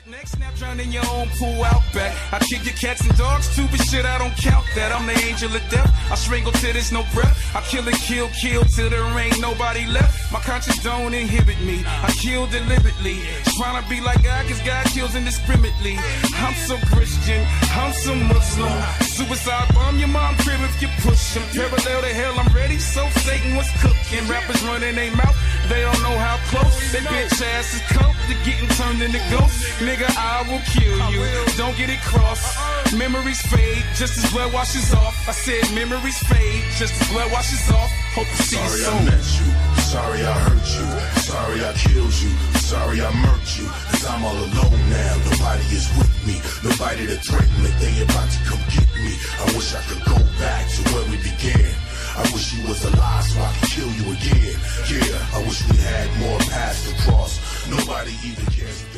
Next snap drown in your own pool out back. I kick your cats and dogs too, but shit, I don't count that. I'm the angel of death. I strangle till there's no breath. I kill and kill till there ain't nobody left. My conscience don't inhibit me. I kill deliberately. Trying to be like God, cause God kills indiscriminately. I'm so Christian, I'm so Muslim. Suicide bomb your mom crib if you push him. Parallel to hell, I'm ready, so Satan was cooking. Rappers running their mouth, they don't know how close. They bitch ass is close to getting turned into ghosts. Nigga, I will kill you, don't get it crossed. Memories fade, just as blood washes off. I said memories fade, just as blood washes off. Hope you see sorry soon. I met you, sorry I hurt you, sorry I killed you, sorry I murked you. Cause I'm all alone now, nobody is with me. Nobody to threaten that they about to come get me. I wish I could go back to where we began. I wish you was alive so I could kill you again. Yeah, I wish we had more paths to cross. Nobody even cares.